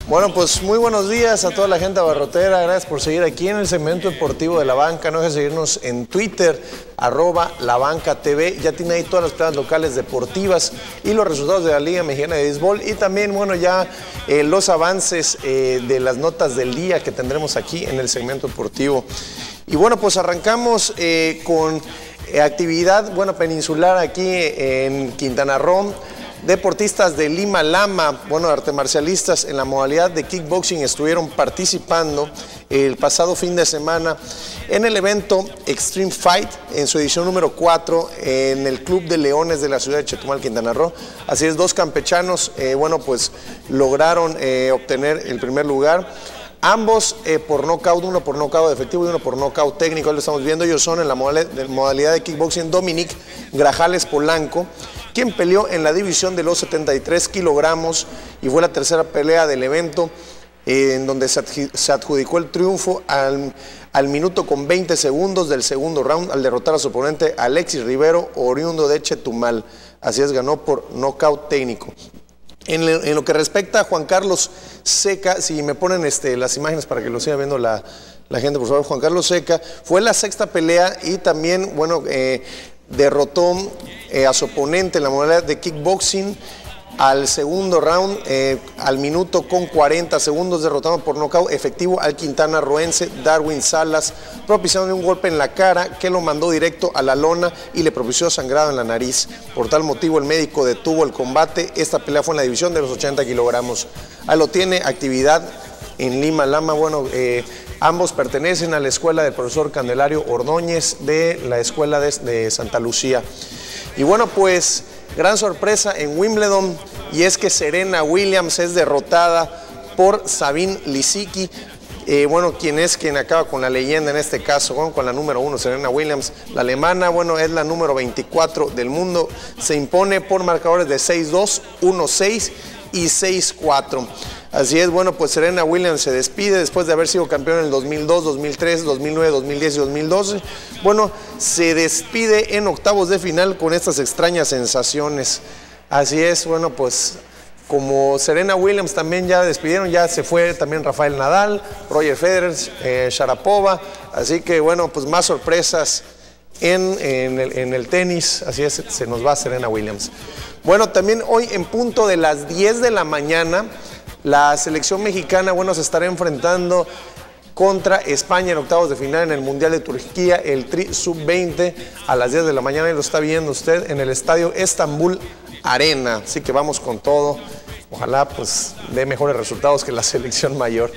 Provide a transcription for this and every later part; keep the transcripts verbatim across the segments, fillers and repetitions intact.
Bueno, pues muy buenos días a toda la gente abarrotera. Gracias por seguir aquí en el segmento deportivo de La Banca. No dejen de seguirnos en Twitter, arroba La Banca T V. Ya tiene ahí todas las planas locales deportivas y los resultados de la Liga Mexicana de Béisbol. Y también, bueno, ya eh, los avances eh, de las notas del día que tendremos aquí en el segmento deportivo. Y bueno, pues arrancamos eh, con eh, actividad, bueno, peninsular aquí en Quintana Roo. Deportistas de Lima Lama, bueno, artes marcialistas en la modalidad de kickboxing estuvieron participando el pasado fin de semana en el evento Extreme Fight en su edición número cuatro en el Club de Leones de la ciudad de Chetumal, Quintana Roo. Así es, dos campechanos, eh, bueno, pues lograron eh, obtener el primer lugar. Ambos eh, por nocaut, uno por nocaut efectivo y uno por nocaut técnico. Ahí lo estamos viendo. Ellos son en la modalidad de kickboxing Dominic Grajales Polanco, quien peleó en la división de los setenta y tres kilogramos y fue la tercera pelea del evento, eh, en donde se, adj se adjudicó el triunfo al, al minuto con veinte segundos del segundo round al derrotar a su oponente Alexis Rivero, oriundo de Chetumal. Así es, ganó por nocaut técnico. En, en lo que respecta a Juan Carlos Seca, si me ponen este, las imágenes para que lo siga viendo la, la gente, por favor. Juan Carlos Seca fue la sexta pelea y también, bueno, eh, derrotó eh, a su oponente en la modalidad de kickboxing al segundo round, eh, al minuto con cuarenta segundos, derrotando por nocaut efectivo al quintanarroense Darwin Salas, propiciando un golpe en la cara que lo mandó directo a la lona y le propició sangrado en la nariz. Por tal motivo el médico detuvo el combate. Esta pelea fue en la división de los ochenta kilogramos. Ahí lo tiene, actividad en Lima Lama. Bueno, eh, ambos pertenecen a la escuela del profesor Candelario Ordóñez de la escuela de, de Santa Lucía. Y bueno, pues gran sorpresa en Wimbledon, y es que Serena Williams es derrotada por Sabine Lisicki, eh, bueno, quien es quien acaba con la leyenda en este caso, bueno, con la número uno, Serena Williams, la alemana, bueno, es la número veinticuatro del mundo, se impone por marcadores de seis dos, uno seis y seis cuatro. Así es, bueno, pues Serena Williams se despide después de haber sido campeona en el dos mil dos, dos mil tres, dos mil nueve, dos mil diez y dos mil doce. Bueno, se despide en octavos de final con estas extrañas sensaciones. Así es, bueno, pues como Serena Williams también ya despidieron, ya se fue también Rafael Nadal, Roger Federer, eh, Sharapova. Así que bueno, pues más sorpresas en, en, el, en el tenis. Así es, se nos va Serena Williams. Bueno, también hoy en punto de las diez de la mañana, la selección mexicana, bueno, se estará enfrentando contra España en octavos de final en el Mundial de Turquía, el Tri sub veinte, a las diez de la mañana, y lo está viendo usted en el estadio Estambul Arena. Así que vamos con todo. Ojalá pues dé mejores resultados que la selección mayor.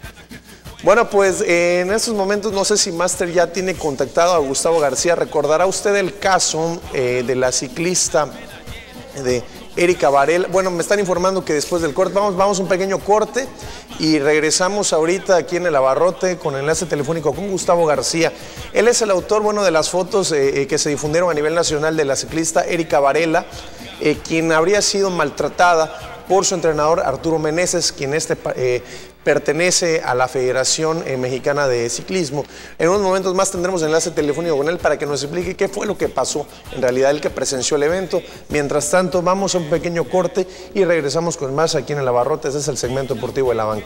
Bueno, pues eh, en estos momentos no sé si Master ya tiene contactado a Gustavo García. Recordará usted el caso eh, de la ciclista de Erika Varela. Bueno, me están informando que después del corte, vamos, vamos a un pequeño corte y regresamos ahorita aquí en el abarrote con enlace telefónico con Gustavo García. Él es el autor, bueno, de las fotos eh, que se difundieron a nivel nacional de la ciclista Erika Varela, eh, quien habría sido maltratada por su entrenador Arturo Meneses, quien este eh, pertenece a la Federación eh, Mexicana de Ciclismo. En unos momentos más tendremos enlace telefónico con él para que nos explique qué fue lo que pasó, en realidad él que presenció el evento. Mientras tanto, vamos a un pequeño corte y regresamos con más aquí en el abarrote. Ese es el segmento deportivo de La Banca.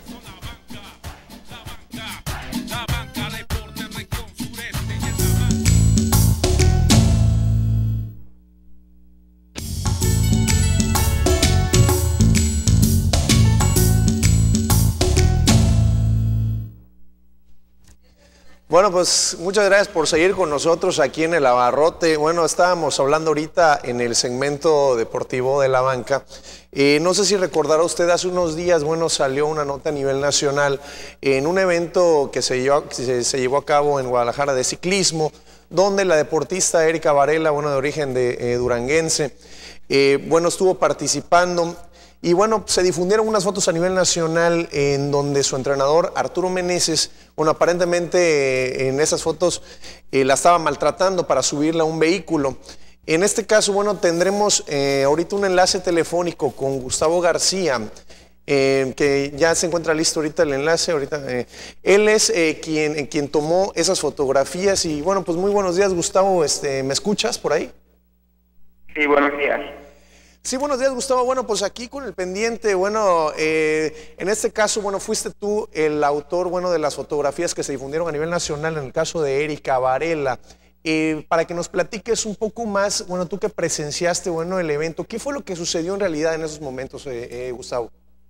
Bueno, pues muchas gracias por seguir con nosotros aquí en el abarrote. Bueno, estábamos hablando ahorita en el segmento deportivo de La Banca. Eh, no sé si recordará usted, hace unos días, bueno, salió una nota a nivel nacional en un evento que se llevó, se, se llevó a cabo en Guadalajara de ciclismo, donde la deportista Erika Varela, bueno, de origen de, eh, duranguense, eh, bueno, estuvo participando. Y bueno, se difundieron unas fotos a nivel nacional en donde su entrenador Arturo Meneses, bueno, aparentemente eh, en esas fotos eh, la estaba maltratando para subirla a un vehículo. En este caso, bueno, tendremos eh, ahorita un enlace telefónico con Gustavo García, eh, que ya se encuentra listo ahorita el enlace. Ahorita, eh, él es eh, quien, eh, quien tomó esas fotografías. Y bueno, pues muy buenos días, Gustavo. Este, ¿me escuchas por ahí? Sí, buenos días. Sí, buenos días, Gustavo. Bueno, pues aquí con el pendiente, bueno, eh, en este caso, bueno, fuiste tú el autor, bueno, de las fotografías que se difundieron a nivel nacional en el caso de Erika Varela. Eh, para que nos platiques un poco más, bueno, tú que presenciaste, bueno, el evento, ¿qué fue lo que sucedió en realidad en esos momentos, eh, eh, Gustavo?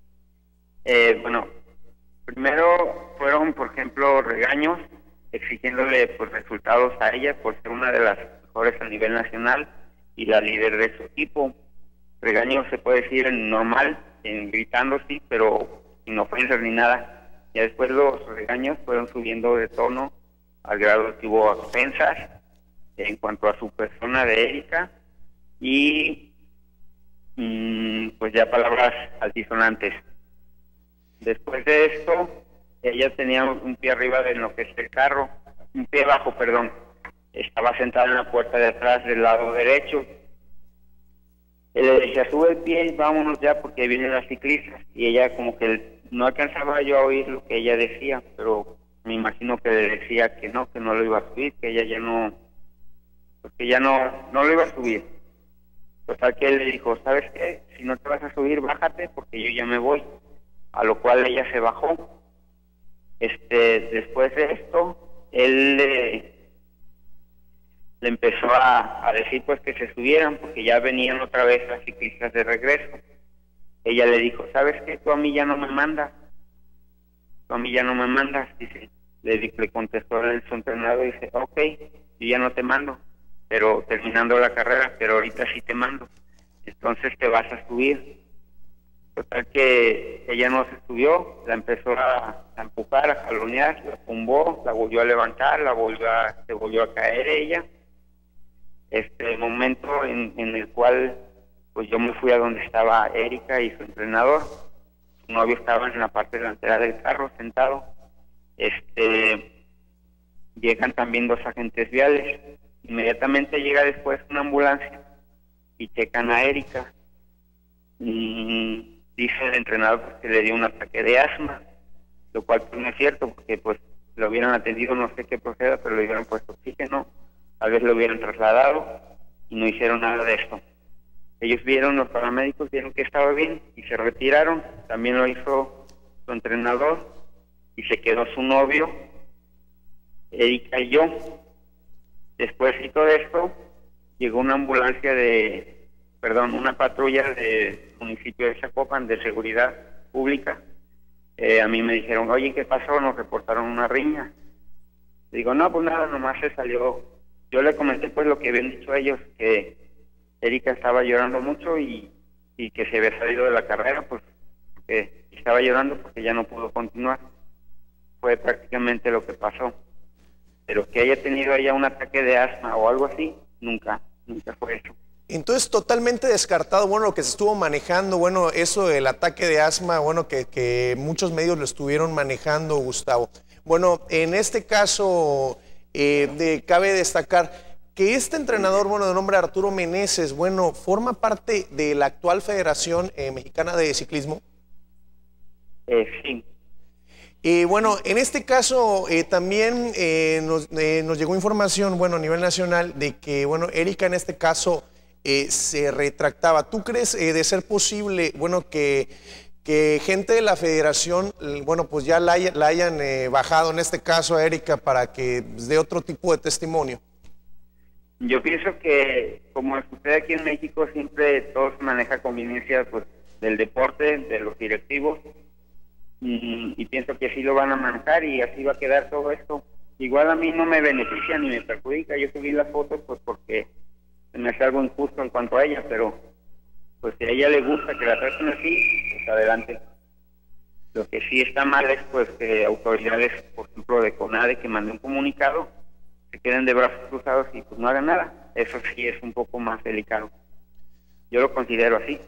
Eh, bueno, primero fueron, por ejemplo, regaños, exigiéndole pues, resultados a ella por ser una de las mejores a nivel nacional y la líder de su equipo. Regaños se puede decir en normal, en gritando sí, pero sin ofensas ni nada. Ya después los regaños fueron subiendo de tono al grado de que hubo ofensas en cuanto a su persona de Erika y mmm, pues ya palabras altisonantes. Después de esto, ella tenía un pie arriba de lo que es el carro, un pie abajo, perdón. Estaba sentada en la puerta de atrás del lado derecho. Él le decía, sube el pie y vámonos ya porque vienen las ciclistas. Y ella como que no alcanzaba yo a oír lo que ella decía, pero me imagino que le decía que no, que no lo iba a subir, que ella ya no, porque ya no, no lo iba a subir. Total que él le dijo, ¿sabes qué? Si no te vas a subir, bájate porque yo ya me voy. A lo cual ella se bajó. Este, después de esto, él le... le empezó a, a decir pues que se subieran porque ya venían otra vez las ciclistas de regreso. Ella le dijo, ¿sabes qué? Tú a mí ya no me mandas. Tú a mí ya no me mandas. Dice, le, le contestó el su entrenador y dice, ok, yo ya no te mando, pero terminando la carrera, pero ahorita sí te mando. Entonces te vas a subir. Total que ella no se subió, la empezó a, a empujar, a jalonear, la tumbó, la volvió a levantar, la volvió a, se volvió a caer ella. Este momento en, en el cual pues yo me fui a donde estaba Erika y su entrenador. Su novio estaba en la parte delantera del carro sentado. Este llegan también dos agentes viales. Inmediatamente llega después una ambulancia y checan a Erika. Y dice el entrenador pues, que le dio un ataque de asma, lo cual pues, no es cierto porque pues lo hubieran atendido, no sé qué proceda, pero le hubieran puesto oxígeno. Tal vez lo hubieran trasladado y no hicieron nada de esto. Ellos vieron, los paramédicos vieron que estaba bien y se retiraron. También lo hizo su entrenador y se quedó su novio, Erika y yo. Después de todo esto, llegó una ambulancia de, perdón, una patrulla del municipio de Zapopan de seguridad pública. Eh, a mí me dijeron, oye, ¿qué pasó? Nos reportaron una riña. Digo, no, pues nada, nomás se salió. Yo le comenté pues lo que habían dicho ellos, que Erika estaba llorando mucho y, y que se había salido de la carrera, pues que estaba llorando porque ya no pudo continuar. Fue prácticamente lo que pasó. Pero que haya tenido ella un ataque de asma o algo así, nunca, nunca fue eso. Entonces, totalmente descartado, bueno, lo que se estuvo manejando, bueno, eso del ataque de asma, bueno, que, que muchos medios lo estuvieron manejando, Gustavo. Bueno, en este caso, eh, de, cabe destacar que este entrenador, bueno, de nombre Arturo Meneses, bueno, forma parte de la actual Federación eh, Mexicana de Ciclismo. Eh, sí. Y eh, bueno, en este caso eh, también eh, nos, eh, nos llegó información, bueno, a nivel nacional, de que, bueno, Erika en este caso eh, se retractaba. ¿Tú crees eh, de ser posible, bueno, que, que gente de la federación, bueno, pues ya la, haya, la hayan eh, bajado en este caso a Erika para que dé otro tipo de testimonio? Yo pienso que, como sucede aquí en México, siempre todo se maneja conveniencia pues, del deporte, de los directivos, y, y pienso que así lo van a manejar y así va a quedar todo esto. Igual a mí no me beneficia ni me perjudica, yo subí las fotos pues porque se me hace algo injusto en cuanto a ella, pero pues si a ella le gusta que la traten así, pues adelante. Lo que sí está mal es pues que autoridades, por ejemplo de CONADE, que mande un comunicado, se queden de brazos cruzados y pues no hagan nada. Eso sí es un poco más delicado. Yo lo considero así.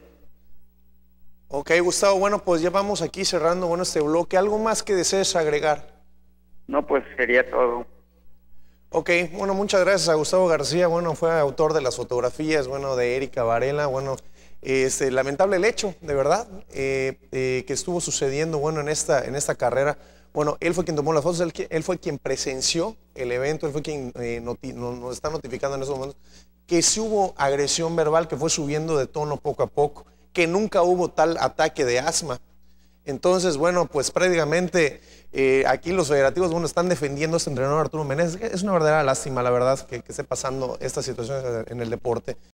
Ok, Gustavo, bueno, pues ya vamos aquí cerrando, bueno, este bloque. ¿Algo más que desees agregar? No, pues sería todo. Ok, bueno, muchas gracias a Gustavo García, bueno, fue autor de las fotografías, bueno, de Erika Varela, bueno, este, lamentable el hecho, de verdad, eh, eh, que estuvo sucediendo, bueno, en esta, en esta carrera. Bueno, él fue quien tomó las fotos, él, él fue quien presenció el evento, él fue quien eh, noti, nos, nos está notificando en esos momentos que sí hubo agresión verbal que fue subiendo de tono poco a poco, que nunca hubo tal ataque de asma. Entonces, bueno, pues prácticamente eh, aquí los federativos, bueno, están defendiendo a este entrenador Arturo Meneses. Es una verdadera lástima, la verdad, que, que esté pasando esta situación en el deporte.